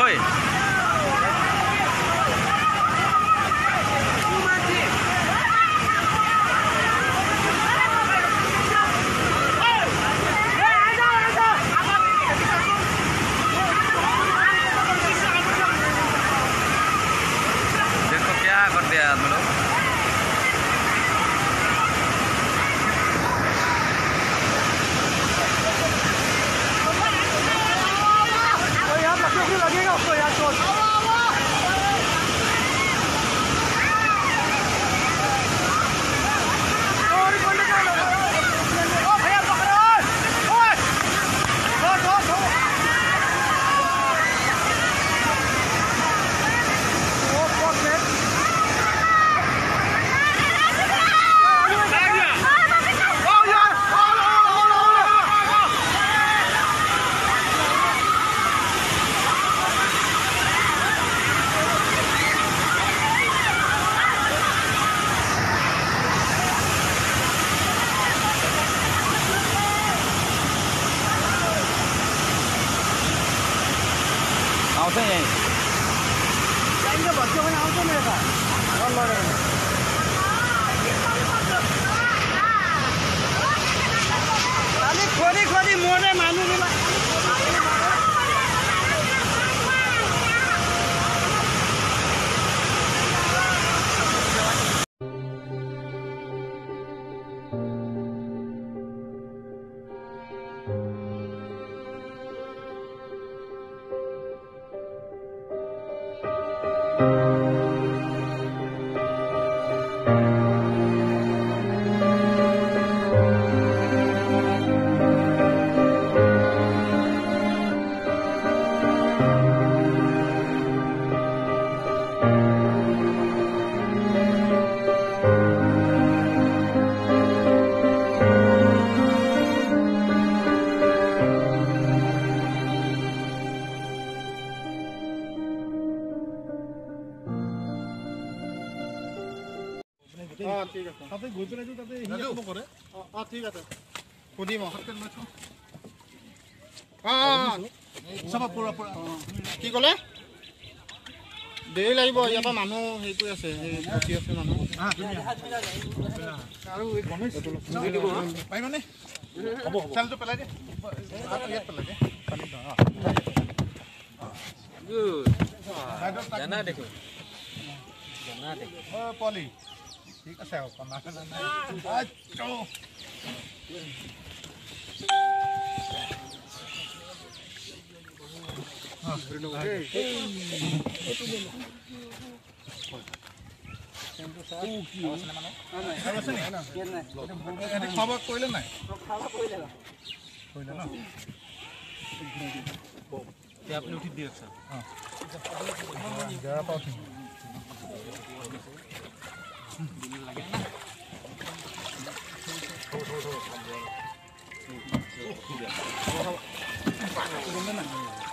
ঐ देखो क्या कर दिया आप लोग लगेगा उसको यार चोट भैया पकड़ो आउँछ यहीँ जाइन्छ भत्यो पनि आउँछ नि यता अलिक खोली खोली मोडे मानुलाई ঠিক আছে তাতে গৈ পেলাই তাতে হিয়া হ'ব কৰে ঠিক আছে সুধিম সব পুৰা পুৰা কি ক'লে দেৰি লাগিব ইয়াৰ পৰা মানুহ হেৰি কৰি আছে ফচি আছে মানুহ আৰু গণেশ পাই মানে হ'ব চালটো পেলাই দে ইয়াত পেলাই দে পানী জানা দেখো পলি ঠিক আছে খাওয়া কৰিলে নাই আপুনি উঠি দিয়ক ছাৰ